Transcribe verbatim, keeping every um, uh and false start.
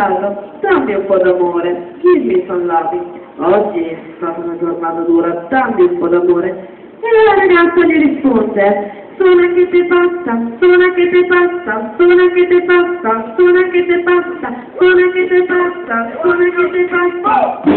Carlo, dammi un po' d'amore, dimmi son lapi. Oggi è stata una giornata dura, dammi un po' d'amore. E la ragazza gli risponde, sono che te passa, sono che te passa, sono che te passa, sono che te passa, sono che te passa, sono che te passa.